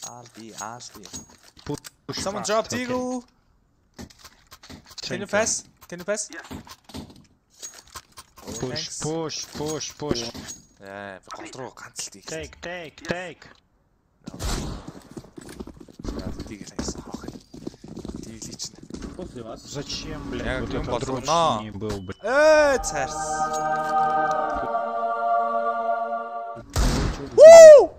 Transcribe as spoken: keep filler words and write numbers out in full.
Aldi, Aldi. Push Someone fast, dropped okay. Eagle. Can you pass? Can you pass? Yes. Oh, Push, thanks. push, push, push. Yeah, контрол ганцлтыг. Take, take, take. Тийг хайсан хах. Тийг лично. После вас. Зачем, блядь, Я вот говорю, этот дрочь пацана. не был, блядь. Э, царс. Woo!